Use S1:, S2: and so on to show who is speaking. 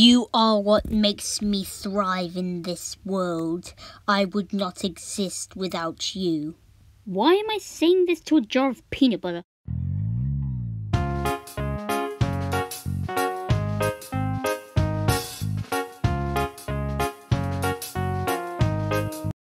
S1: You are what makes me thrive in this world. I would not exist without you.
S2: Why am I saying this to a jar of peanut butter?